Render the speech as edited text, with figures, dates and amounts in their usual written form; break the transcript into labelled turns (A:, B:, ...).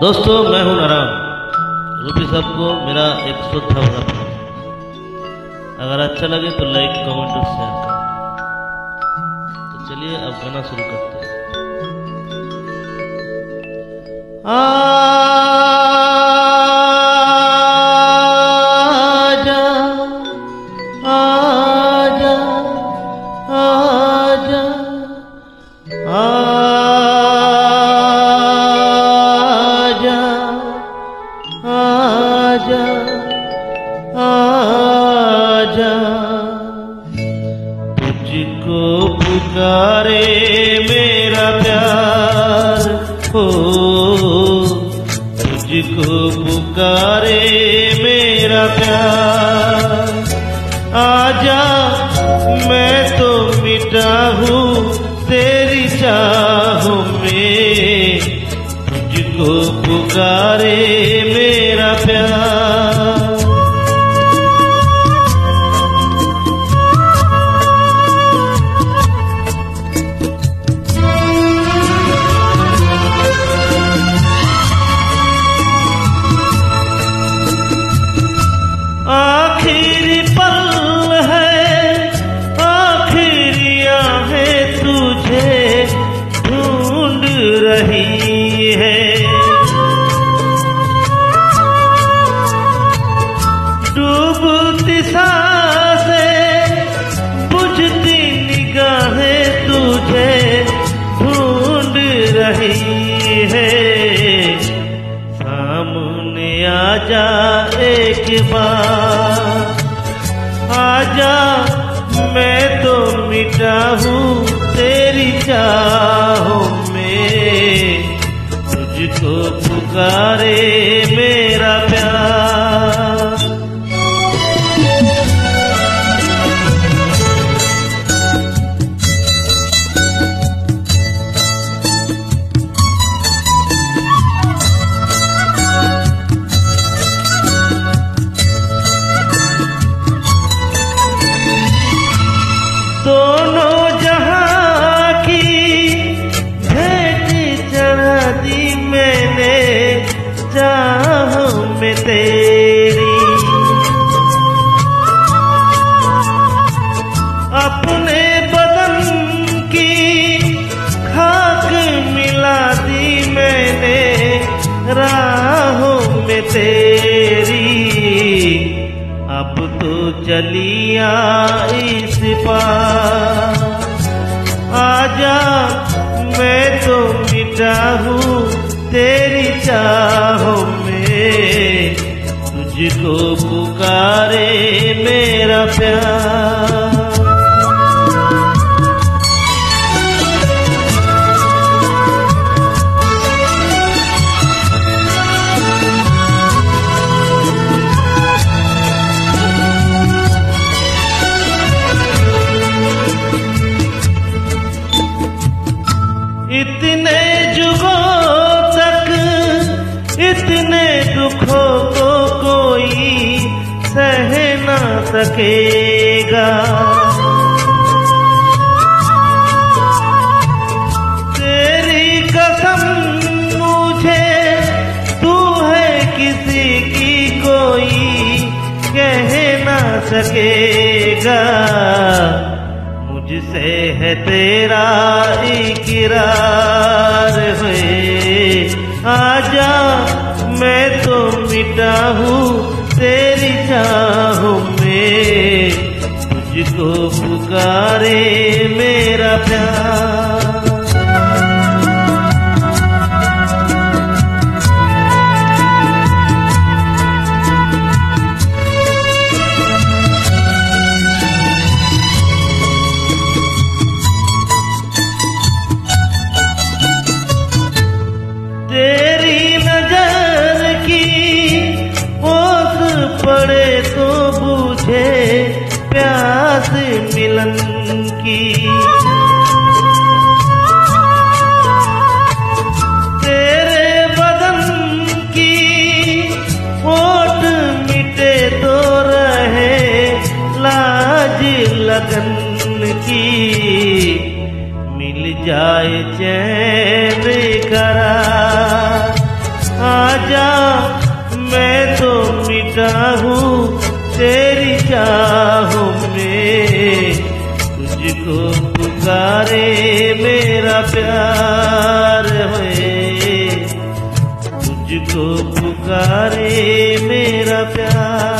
A: दोस्तों मैं हूं नारायण। रूपी साहब को मेरा एक शुद्ध भरा प्रणाम। अगर अच्छा लगे तो लाइक कमेंट और शेयर करें। तो चलिए अब गाना शुरू करते हैं। आजा आजा आजा आजा आजा तुझको पुकारे मेरा प्यार हो, तुझको पुकारे मेरा प्यार। आजा मैं तो मिटा हूँ तेरी चाहों में, तुझको पुकारे मेरा प्यार। आखिरी पल है, आखिरी आहें तुझे ढूंढ रही है। डूबती सांसें, बुझती निगाहें तुझे ढूंढ रही है। सामने आजा एक बार, आजा मैं तो मिटा हूँ तेरी चाहों में, तुझको पुकारे मेरा प्यार। दोनों जहां की भेंट चढ़ा दी मैंने चाहों में तेरी। अपने बदन की खाक मिला दी मैंने राहों में तेरी। अब तो चलिया इस पार, आजा मैं तो मिटा हूँ तेरी चाहों में, तुझको पुकारे मेरा प्यार। इतने जुगों तक इतने दुखों को कोई सह ना सकेगा। तेरी कसम मुझे तू है किसी की कोई कह ना सकेगा। मुझसे है तेरा इकरार है, आजा मैं तो मिटा हूँ तेरी चाहों में, तुझको पुकारे मेरा प्यार। तेरी नजर की ओस पड़े तो बुझे प्यास मिलन की। तेरे बदन की होठ मिटे तो रहे लाज लगन की। मिल जाए चैन करार, को पुकारे मेरा प्यार।